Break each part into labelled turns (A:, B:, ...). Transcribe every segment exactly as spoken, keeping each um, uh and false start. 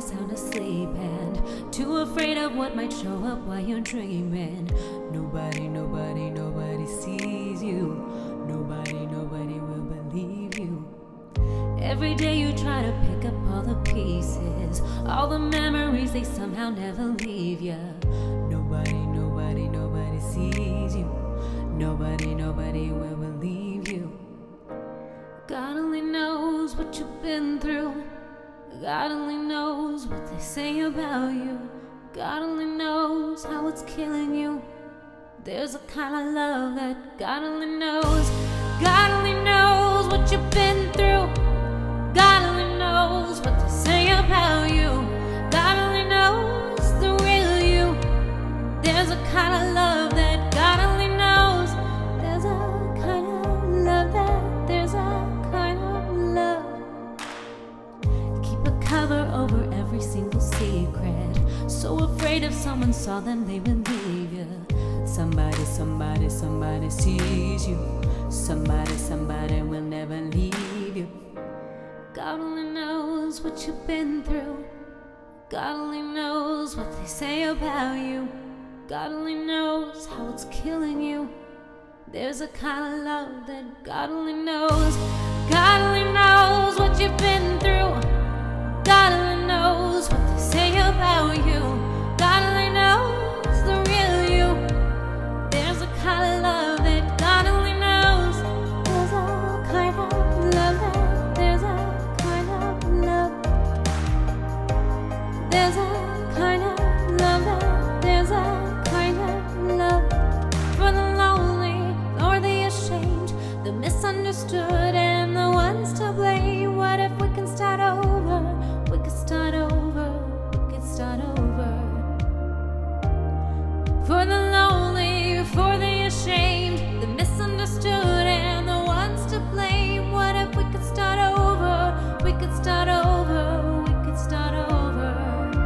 A: sound asleep and too afraid of what might show up while you're dreaming. Nobody, nobody, nobody sees you. Nobody, nobody will believe you. Every day you try to pick up all the pieces, all the memories, they somehow never leave ya. Nobody, nobody, nobody sees you. Nobody, nobody will believe you. God only knows what you've been through. God only knows what they say about you. God only knows how it's killing you. There's a kind of love that God only knows. God only knows what you've been through. God only knows what they say about you. God only knows the real you. There's a kind of love that God only knows. There's a kind of love that, there's a kind of love. Keep a cover over every single secret. So afraid if someone saw them they would leave you. Somebody, somebody, somebody sees you. Somebody, somebody will never leave you. God only knows what you've been through. God only knows what they say about you. God only knows how it's killing you. There's a kind of love that God only knows. God only knows what you've been through. God only knows what they say about you. God only knows the real you. There's a kind of love that God only knows. There's a kind of love that, there's a kind of love. There's a kind of love that, there's a kind of love. For the lonely or the ashamed, the misunderstood and the ones to blame. What if we can start over? We could start over, we could start over. For the lonely, for the ashamed, the misunderstood and the ones to blame. What if we could start over? We could start over, we could start over.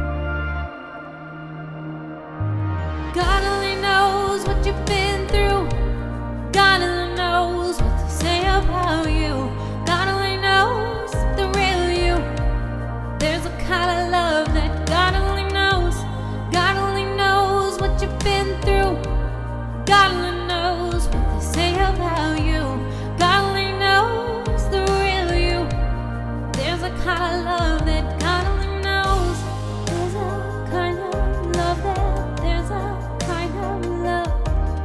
A: God only knows what you've been through. God only knows what they say about you. God only knows the real you. There's a kind of love that God only knows. God only knows what you've been through. God only knows what they say about you. God only knows the real you. There's a kind of love that God only knows. There's a kind of love that, there's a kind of love.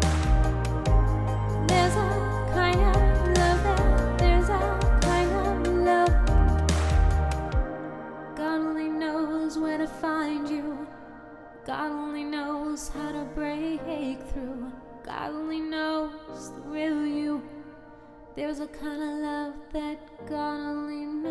A: There's a kind of love that, there's a kind of love. God only knows where to find you. God only knows how to break through. God only knows the real you. There's a kind of love that God only knows.